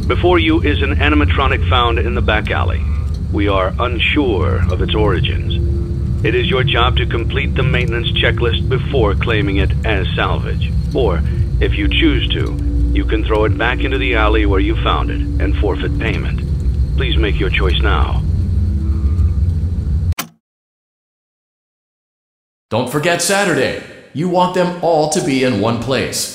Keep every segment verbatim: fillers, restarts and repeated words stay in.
Before you is an animatronic found in the back alley. We are unsure of its origins. It is your job to complete the maintenance checklist before claiming it as salvage. Or, if you choose to, you can throw it back into the alley where you found it and forfeit payment. Please make your choice now. Don't forget Saturday. You want them all to be in one place.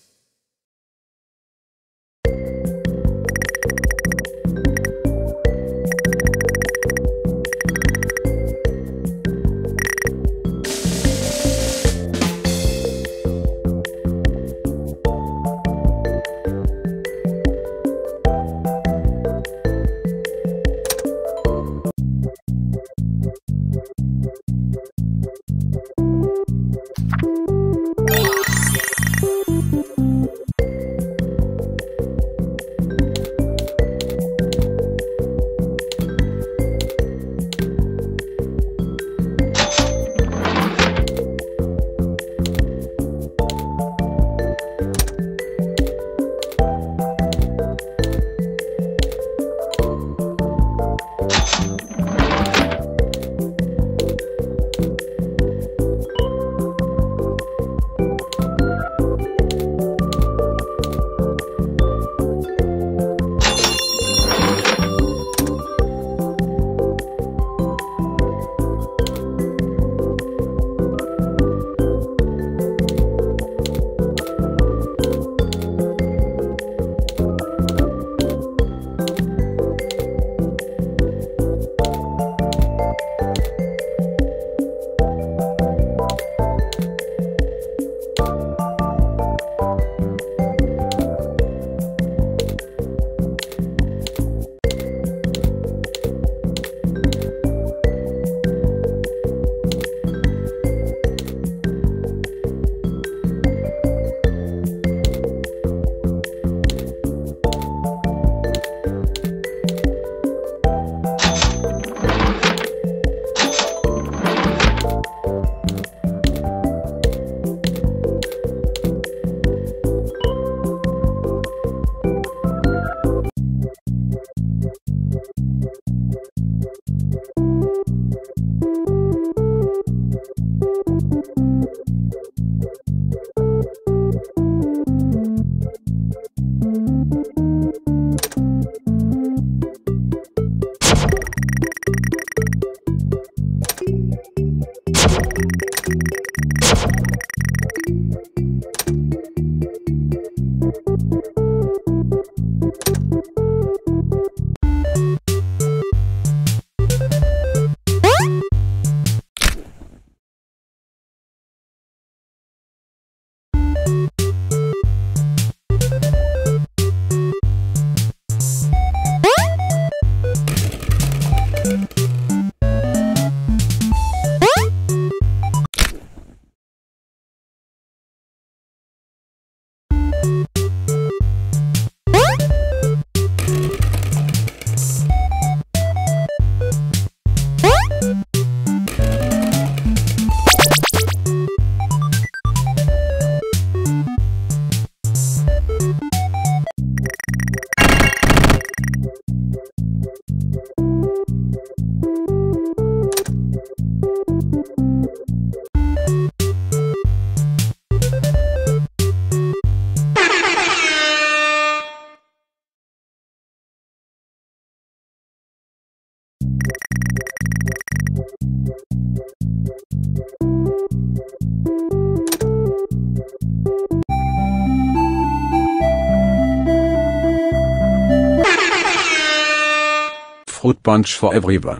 Fruit punch for everyone.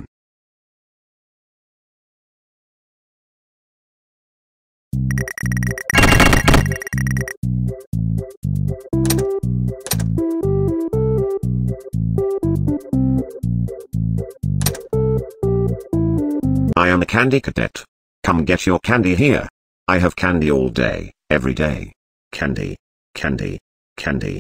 I am a candy cadet. Come get your candy here. I have candy all day, every day. Candy, candy, candy.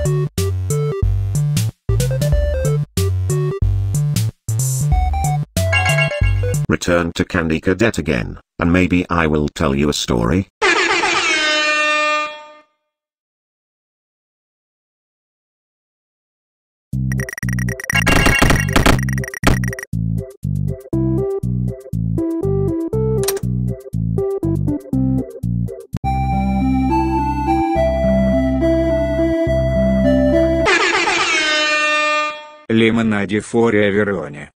Return to Candy Cadet again, and maybe I will tell you a story. Лимонаде форе Вероне.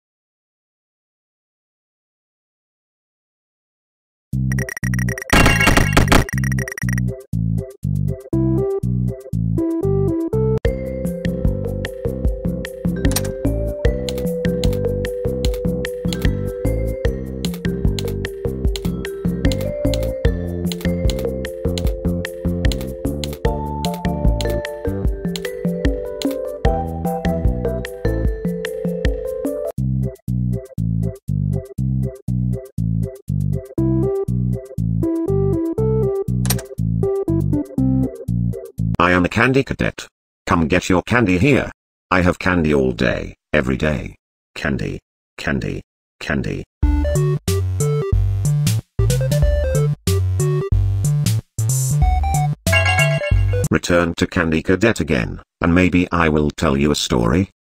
I am a candy cadet. Come get your candy here. I have candy all day, every day. Candy, candy, candy. Return to Candy Cadet again, and maybe I will tell you a story.